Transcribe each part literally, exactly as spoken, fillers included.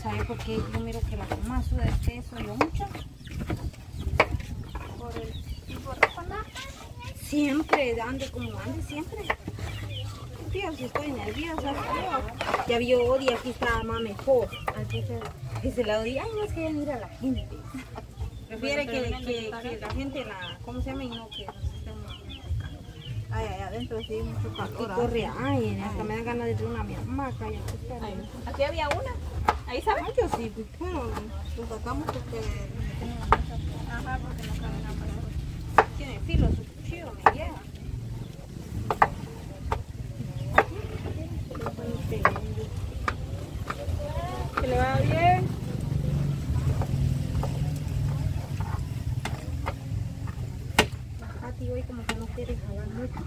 ¿sabe por qué? Yo miro que la mamá suda de peso, yo mucho. Por el tipo de ropa, ¿no? Siempre, ande como ande, siempre. Tío, si estoy nerviosa, tío. Ya vio Odi, aquí está más mejor. Aquí se, que se la odia. Ay, no es que ella mira a la gente. Prefiere que, que, que la gente la, ¿cómo se llama? Y no que nos estemos. Ay, ay, adentro sí, mucho Y calor. corre, ay, hasta me dan ganas de tener una mi hamaca. Ya, Ay, aquí había una. Ahí saben. Ay, yo sí, pues, pero lo sacamos porque Ajá, porque no cabe nada más. tiene filo su cuchillo, me llega. Que le va bien. La Katy hoy como que no quiere jalar mucho.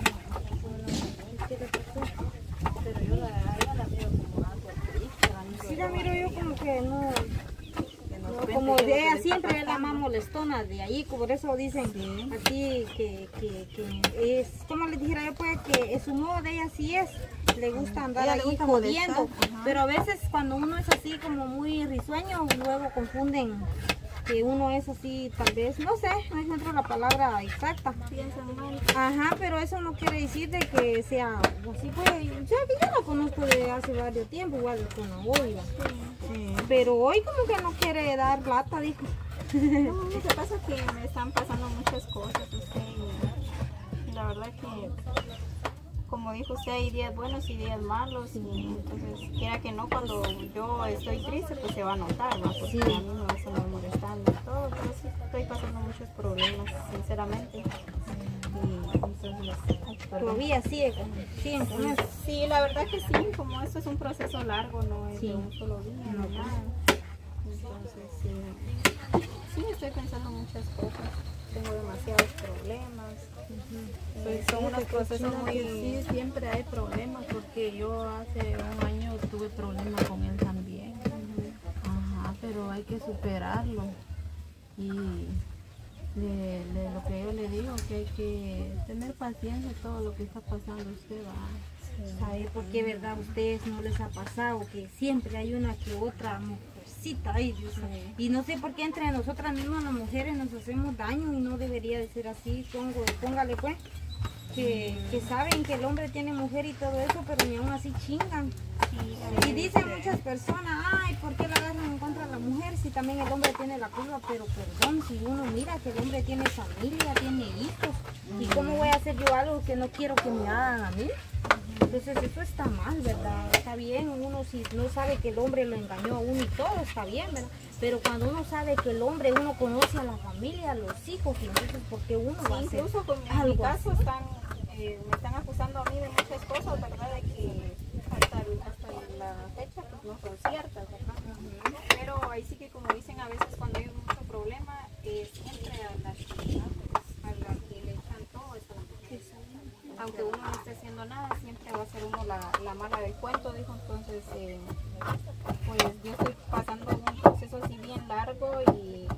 No quiere hacer. Pero yo la, ella la veo como algo triste. Sí la miro yo como que no, Que nos no cuente como qué es lo de que ella le siempre está es la más pasando. molestona de ahí, por eso dicen Sí. así que, que, que es, como les dijera yo pues que es su modo de ella así es, le gusta andar Ella le ahí gusta jodiendo, molestar, ajá. pero a veces cuando uno es así como muy risueño, luego confunden que uno es así, tal vez, no sé, no encuentro la palabra exacta. Piensan mal. Ajá, pero eso no quiere decir de que sea así, pues, o sea, que yo la conozco de hace varios tiempo, igual con la Olga. Sí. Pero hoy como que no quiere dar plata, dijo. No, lo que pasa es que me están pasando muchas cosas, usted, y la verdad que, como dijo usted, hay días buenos y días malos, y entonces, quiera que no, cuando yo estoy triste, pues se va a notar, ¿no? Porque Sí. a mí me va a estar molestando y todo, pero sí estoy pasando muchos problemas, sinceramente. Y entonces, ay, perdón. Todavía sigue, siguen con eso. Sí, la verdad que sí, como esto es un proceso largo, no es Sí. de un solo día, No, ni nada. Entonces, sí, sí, estoy pensando muchas cosas, tengo demasiados problemas. Pues Son unos procesos muy... sí, siempre hay problemas porque yo hace un año tuve problemas con él también. Ajá, pero hay que superarlo. Y de, de lo que yo le digo, que hay que tener paciencia en todo lo que está pasando usted va. ¿Sabe por qué, verdad? A ustedes no les ha pasado que siempre hay una que otra mujercita ahí, Dios mío. Y no sé por qué entre nosotras mismas las mujeres nos hacemos daño y no debería de ser así. Pongo, póngale pues, que, que saben que el hombre tiene mujer y todo eso, pero ni aún así chingan. Y dicen muchas personas, ay, ¿por qué la agarran en contra de la mujer si también el hombre tiene la culpa? Pero perdón, si uno mira que el hombre tiene familia, tiene hijos, ¿y cómo voy a hacer yo algo que no quiero que me hagan a mí? Entonces eso está mal, ¿verdad? Está bien, uno si no sabe que el hombre lo engañó a uno y todo, está bien, ¿verdad? Pero cuando uno sabe que el hombre, uno conoce a la familia, a los hijos, y entonces ¿por qué uno va a hacer Incluso con, en mi algo caso así? están, eh, me están acusando a mí de muchas cosas, ¿verdad? De que hasta, el- hasta la fecha pues no son ciertas, ¿verdad? Pero ahí sí que como dicen a veces cuando hay mucho problema, eh, siempre a la que, a la que le echan todo es a la mujer. Aunque uno no esté haciendo nada, siempre va a ser uno la, la mala del cuento, dijo. Entonces, eh, pues yo estoy pasando un proceso así bien largo y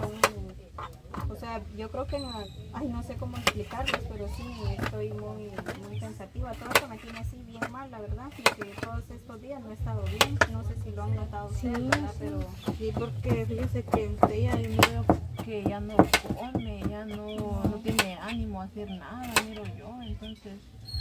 son, o sea, yo creo que, no, ay, no sé cómo explicarles, pero sí estoy muy, muy pensativa. Todo esto me tiene así bien mal, la verdad, porque todos estos días no he estado bien. No sé si lo han notado ustedes, Sí, ¿verdad? sí. Pero Sí, porque fíjese que usted ya miro que ya no come, ya no, no tiene ánimo a hacer nada, miro yo, entonces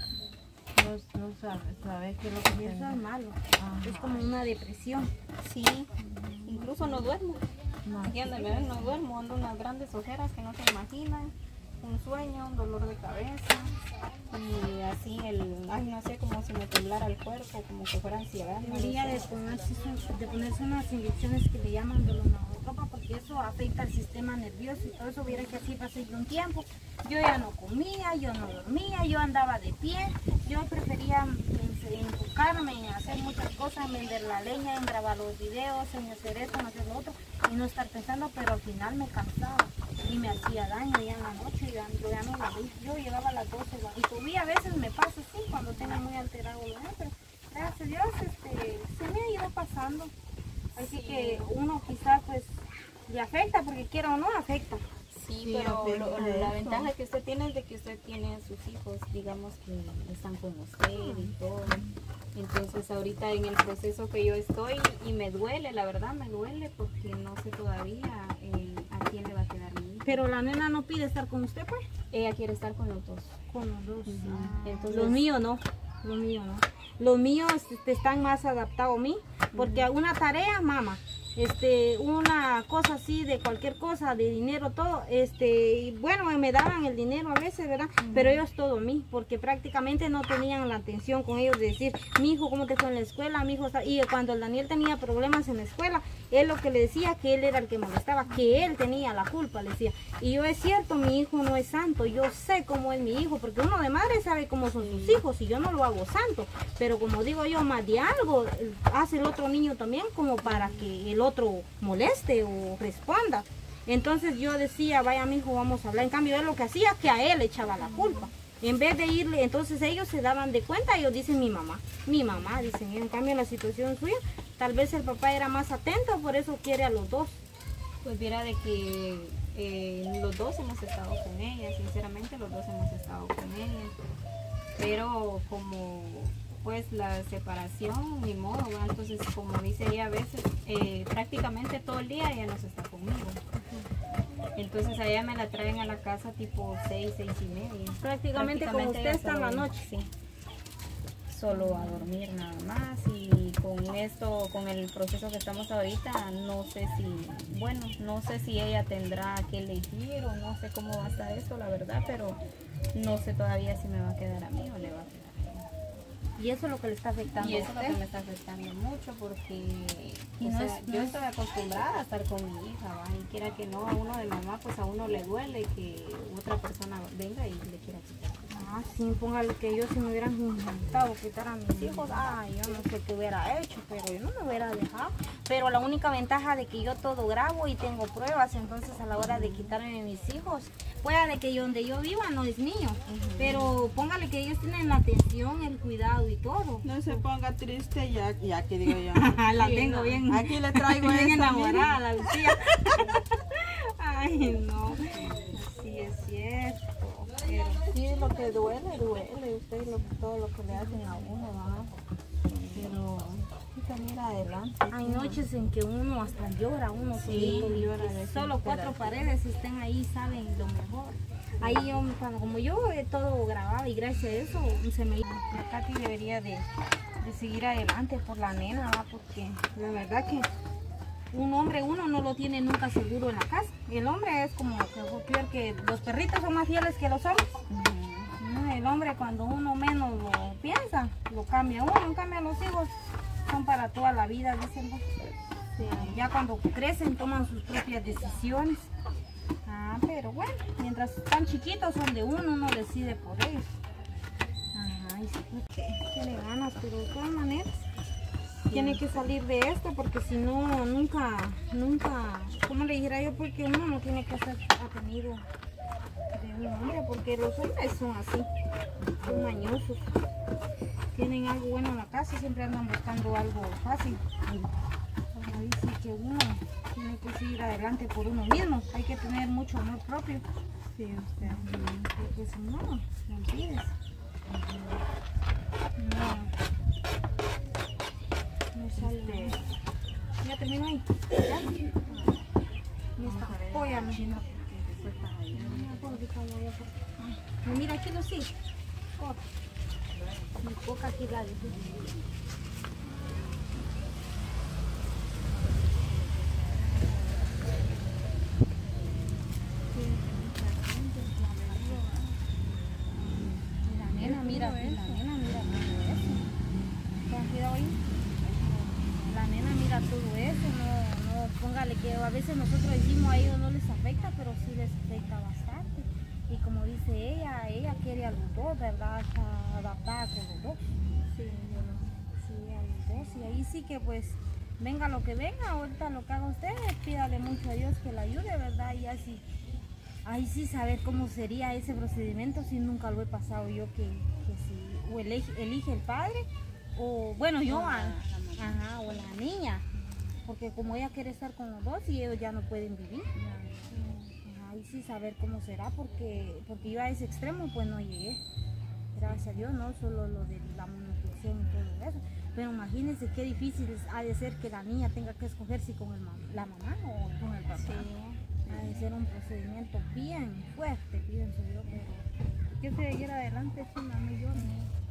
no, no sabe, sabe qué es lo que Y eso tiene. es malo, Ajá. es como una depresión. sí, incluso no duermo. No, Aquí donde me ven no duermo, ando unas grandes ojeras que no se imaginan, un sueño, un dolor de cabeza y así el, ay no sé, como si me temblara el cuerpo, como que fuera ansiedad. No lo Debería sé. de ponerse, de ponerse unas inyecciones que le llaman doloneurotropa porque eso afecta al sistema nervioso y todo eso. Viera que así pasé yo un tiempo. Yo ya no comía, yo no dormía, yo andaba de pie. Yo prefería en- enfocarme en hacer muchas cosas, en vender la leña, en grabar los videos, en hacer esto, en hacer lo otro y no estar pensando, pero al final me cansaba y me hacía daño ya en la noche. Ya, yo ya no la vi. Yo llegaba a las doce y todavía a veces me pasa así cuando tengo muy alterado lo pero gracias a Dios este, se me ha ido pasando. Así Sí. que uno quizás pues le afecta porque quiera o no afecta. Sí, Sí, pero afecta lo- eso. la ventaja que usted tiene es de que usted tiene a sus hijos, digamos que están con usted y todo. Entonces ahorita en el proceso que yo estoy y me duele, la verdad me duele porque no sé todavía eh, a quién le va a quedar mi hijo. Pero la nena no pide estar con usted, pues. Ella quiere estar con los dos. Con los dos. Ujú. Ah, Entonces- los míos no. Los míos no. Los míos este, están más adaptados a mí. Porque una tarea, mamá. Este, una cosa así de cualquier cosa, de dinero, todo, este, y bueno, me daban el dinero a veces, ¿verdad? Uh-huh. Pero ellos todo a mí, porque prácticamente no tenían la atención con ellos de decir, mi hijo, ¿cómo te fue en la escuela? Mi hijo está... Y cuando el Daniel tenía problemas en la escuela, él lo que le decía, que él era el que molestaba, que él tenía la culpa, le decía. Y yo, es cierto, mi hijo no es santo, yo sé cómo es mi hijo, porque uno de madre sabe cómo son sus hijos, y yo no lo hago santo, pero como digo yo, más de algo hace el otro niño también, como para que el otro moleste o responda. Entonces yo decía, vaya mi hijo, vamos a hablar. En cambio él lo que hacía, que a él le echaba la culpa. En vez de irle, entonces ellos se daban de cuenta, ellos dicen mi mamá, mi mamá, dicen. En cambio en la situación suya, tal vez el papá era más atento, por eso quiere a los dos. Pues viera de que eh, los dos hemos estado con ella, sinceramente los dos hemos estado con ella. Pero como pues la separación, ni modo, ¿verdad? Entonces como dice ella a veces, eh, prácticamente todo el día ella no está conmigo. Entonces a ella me la traen a la casa tipo seis, seis y media. Prácticamente, como usted está en la noche. Sí. Solo a dormir nada más, y con esto, con el proceso que estamos ahorita, no sé si, bueno, no sé si ella tendrá que elegir o no sé cómo va a estar eso, la verdad, pero no sé todavía si me va a quedar a mí o le va a quedar. Y eso es lo que le está afectando y eso a usted. es lo que me está afectando mucho porque y o no sea, es, yo no estoy acostumbrada a estar con mi hija, ¿va? Y quiera que no, a uno de mamá, pues a uno le duele que otra persona venga y le quiera quitar. Ah, sí, póngale que yo si me hubieran intentado quitar a mis hijos, ay, yo no sé qué hubiera hecho, pero yo no me hubiera dejado. Pero la única ventaja de que yo todo grabo y tengo pruebas, entonces a la hora de quitarme a mis hijos, pueda de que yo, donde yo viva no es mío, uh-huh. Pero póngale que ellos tienen la atención, el cuidado y todo. No se ponga triste, ya, ya que digo yo. La sí, tengo no. bien. Aquí le traigo bien esta, enamorada, la Lucía. Ay, no. Sí, es cierto. Pero sí, lo que duele, duele. Usted lo, todo lo que le hacen a uno, ¿verdad? Pero hay que salir adelante. hay noches en que uno hasta llora, uno sí, solito, llora y solo cuatro paredes estén ahí, saben lo mejor. Ahí yo, cuando, como yo he todo grabado y gracias a eso se me... La Katy debería de, de seguir adelante por la nena, ¿va? Porque la verdad que un hombre uno no lo tiene nunca seguro en la casa. El hombre es como peor que los perritos son más fieles que los hombres. Uh-huh. El hombre cuando uno menos lo piensa, lo cambia uno. En cambio los hijos son para toda la vida, dicen. Sí. Ya cuando crecen toman sus propias decisiones. Ah, pero bueno, mientras están chiquitos son de uno, uno decide por ellos. Ajá, y sí, tiene ganas, pero de todas maneras sí. Tiene que salir de esto porque si no, nunca, nunca, como le dijera yo, porque uno no tiene que ser atenido de un hombre, porque los hombres son así, son mañosos, tienen algo bueno en la casa y siempre andan buscando algo fácil. Como dice que uno tiene que seguir adelante por uno mismo, hay que tener mucho amor propio. Sí, usted. Porque si no, no olvides. No. No sale. ¿Ya terminó ahí? ¿Ya? Y esta polla me llenó. Mira, aquí lo sí. Mi coca aquí la dejé. Mira, la nena mira todo eso. ¿Te has quedado ahí? La nena mira todo eso, no, no, póngale que a veces nosotros decimos a ellos no les afecta, pero sí les afecta bastante. Y como dice ella, ella quiere a los dos, ¿verdad? Está adaptada con los dos. Sí, sí, a los dos. Y ahí sí que pues, venga lo que venga, ahorita lo que haga usted, pídale mucho a Dios que la ayude, ¿verdad? Y así, ahí sí saber cómo sería ese procedimiento si nunca lo he pasado yo que... que si o elige, elige el padre o bueno yo a, ajá, o la niña, porque como ella quiere estar con los dos y ellos ya no pueden vivir, ajá, y sí saber cómo será, porque porque yo a ese extremo pues no llegué, gracias a Dios, no solo lo de la malnutrición. educación y todo eso. Pero imagínense qué difícil ha de ser que la niña tenga que escoger si con el mam la mamá o con el papá. Sí. Ha de ser un procedimiento bien fuerte, pienso yo, pero hay que seguir adelante, china, no lloren.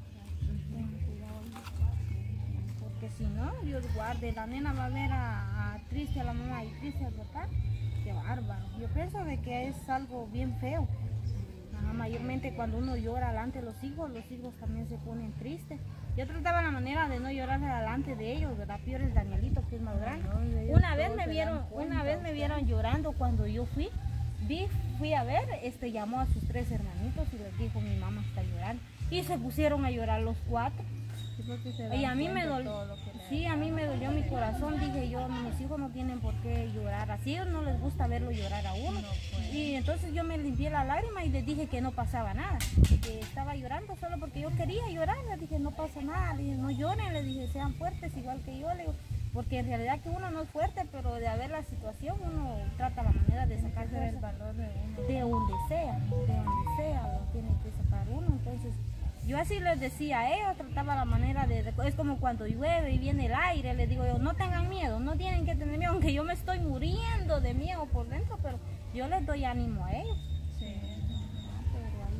Porque si no, Dios guarde, la nena va a ver a, a triste a la mamá y triste al papá. Qué bárbaro. Yo pienso de que es algo bien feo. Ajá, mayormente cuando uno llora delante de los hijos, los hijos también se ponen tristes. Yo trataba la manera de no llorar delante de ellos, ¿verdad? Peor el Danielito, que es más grande. Una vez me vieron, una vez me vieron llorando cuando yo fui, vi, fui a ver, este llamó a sus tres hermanitos y les dijo, mi mamá está llorando. Y se pusieron a llorar los cuatro. Y a mí me dolió, sí, a mí me dolió mi corazón, dije yo, mis hijos no tienen por qué llorar así, a ellos no les gusta verlo llorar a uno. Y entonces yo me limpié la lágrima y les dije que no pasaba nada, que estaba llorando solo porque yo quería llorar, les dije no pasa nada, les dije no lloren, les dije sean fuertes igual que yo, les digo, porque en realidad que uno no es fuerte, pero de haber la situación uno trata la manera de sacar el valor de uno, de donde sea, de donde sea, lo tiene que sacar uno, entonces... Yo así les decía a ellos, trataba la manera de, de... Es como cuando llueve y viene el aire, les digo yo, no tengan miedo, no tienen que tener miedo, aunque yo me estoy muriendo de miedo por dentro, pero yo les doy ánimo a ellos. Sí. Pero ahí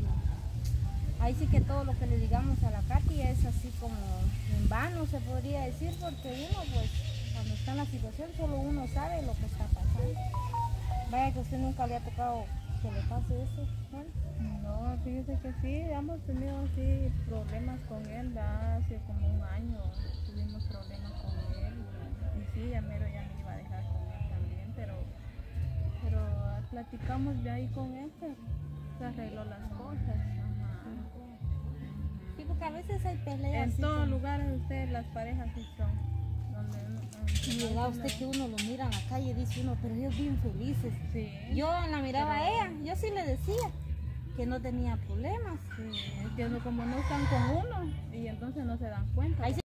sí que... Ahí sí que todo lo que le digamos a la Katy es así como en vano, se podría decir, porque uno, pues, cuando está en la situación, solo uno sabe lo que está pasando. Vaya que usted nunca le ha tocado que le pase eso, ¿bueno? No, fíjese que sí, hemos tenido así problemas con él, ya hace como un año tuvimos problemas con él y, y sí, ya mero ya me iba a dejar con él también, pero, pero platicamos ya ahí con él, que se arregló las cosas. Ajá. Sí, porque a veces hay peleas. En todos lugares ustedes las parejas sí son. Donde, y llega usted que uno lo mira en la calle y dice uno, pero ellos bien felices. Sí. Yo la miraba pero... a ella, yo sí le decía que no tenía problemas. Sí, es que como no están con uno y entonces no se dan cuenta. Ahí